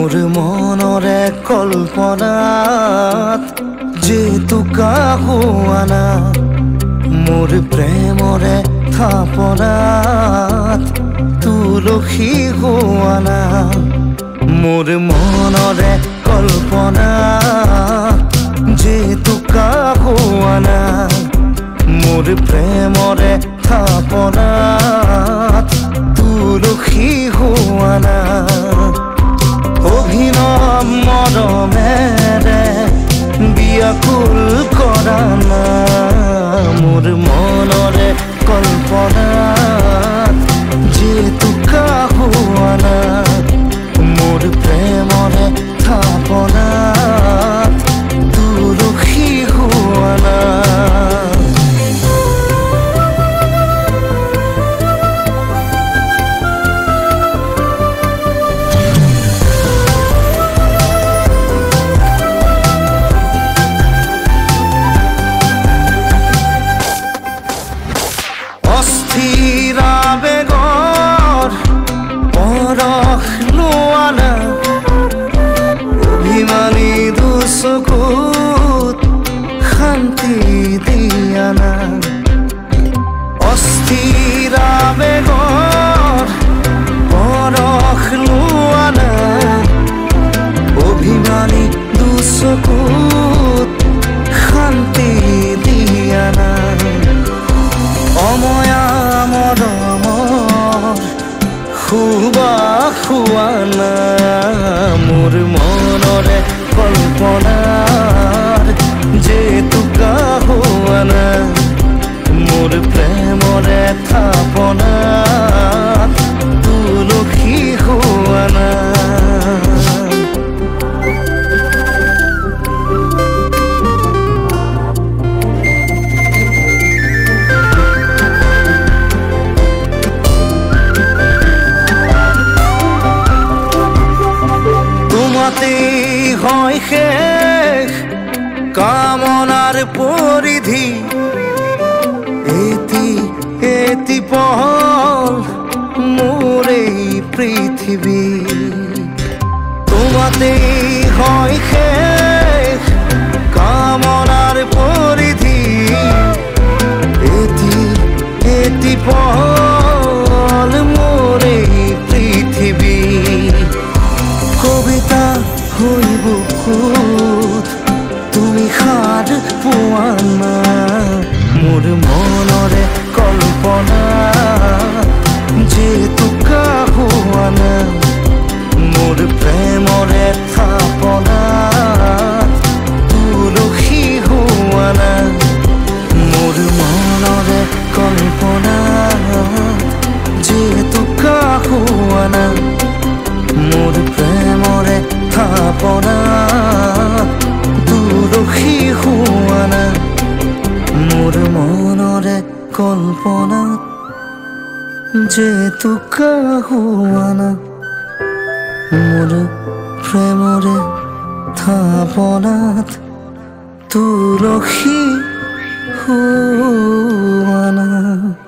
मोर मनरे कल्पनात जेतुका हुआना मोर प्रेमरे थापनात तुलसी हुआना मोर मनरे कल्पनात जेतुका हुआना मोर प्रेमरे थापनात तुलसी हुआना অভিনব মৰমেৰে বিয়াকুল কৰা না মোৰ মনৰে কল্পনাত যেতুকা হোৱানা মোৰ প্ৰেমৰে থাপনাত তুলসী হোৱানা বেগৰ পৰশ লোৱানা অভিমানী দুচকুত শান্তি দিয়ানা অস্থিৰা বেগৰ পৰশ লোৱানা অভিমানী দুচকুত শান্তি দিয়ানা অময়া খুবা খুৱানা মোৰ মনৰে কল্পনাৰ যেতুকা হোৱানা মোৰ প্ৰেমৰে থাপনাত তুলসী হোৱানা হয় শেষ কামনার পরিধি এটি এটি পহল মোর এই পৃথিবী তোমাতেই হয় শেষ কামনার পরিধি এটি এটি পহল মোর এই পৃথিবী কবিতা হইব খুদ তুমি খাদ পোৱানা মোৰ মনৰে কল্পনা যেতুকা হোৱানা মোৰ প্ৰেমৰে থাপনা তুলসী হোৱানা মোৰ মনৰে কল্পনা যেতুকা হোৱানা মোৰ প্ৰেমৰে থাপনাত তুলসী হোৱানা মোৰ মনৰে কল্পনাত যেতুকা হোৱানা মোৰ প্ৰেমৰে থাপনাত তুলসী হোৱানা।